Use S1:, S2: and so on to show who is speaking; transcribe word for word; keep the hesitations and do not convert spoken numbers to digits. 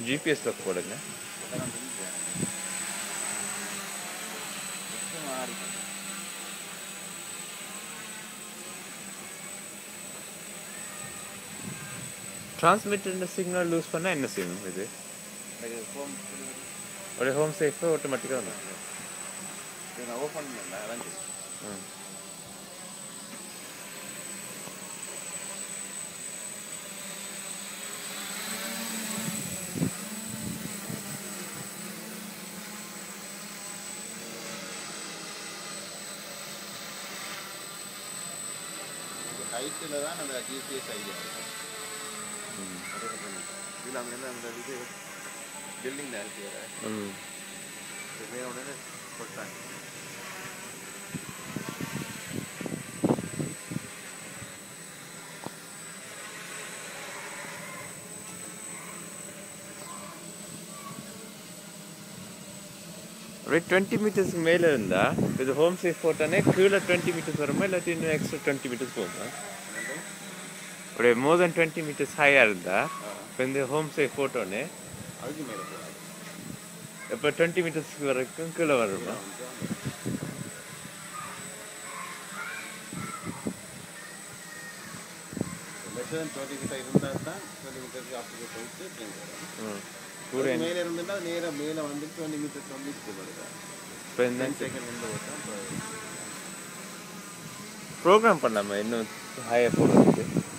S1: GPS lock போடுங்க. Transmitter signal loose பண்ணால் என்ன செய்யணும்? இது ஒரு ஹோம் சேஃபு ஆட்டோமேட்டிக்காக வந்துடும்.
S2: நான் ஓப்பன் பண்ணல அதான்.
S1: ம்
S2: ஹைட்டில் தான் அந்த ஜிபிஎஸ் ஐடியா இதில் அங்கே அந்த இது பில்டிங் இருக்கு.
S1: ம்
S2: வேற உடனே போட்டாங்க.
S1: அப்படியே டுவெண்ட்டி மீட்டர்ஸ்க்கு மேலே இருந்தால் இது ஹோம் சேஃப் போட்டானே கீழே டுவெண்ட்டி மீட்டர்ஸ் வருமா இல்லாட்டி இன்னும் எக்ஸ்ட்ரா டுவெண்ட்டி மீட்டர்ஸ் போகுமா? அப்படியே மோர் தென் டுவெண்ட்டி மீட்டர்ஸ் ஹையாக இருந்தால் இப்போ இந்த ஹோம் சேஃப் போட்டோன்னே
S2: அதுக்கு மேலே போகிறாங்க.
S1: இப்போ டுவெண்ட்டி மீட்டர்ஸ்க்கு வரைக்கும் கீழே வருமா?
S2: டுவெண்ட்டி மீட்டர் இருந்தால் தான் டுவெண்ட்டி மீட்டருக்கு ஆஃபீஸை போயிட்டு ட்ரெயின் வரும்.
S1: கூட
S2: மேலே இருந்துட்டா நேராக மேலே வந்து டுவெண்ட்டி மீட்டர்ஸ் வந்து இது வருது.
S1: இப்போ இந்த
S2: செகண்ட் வந்து ஓட்டா
S1: ப்ரோக்ராம் பண்ணாமல் இன்னும் ஹையாக போடுறதுக்கு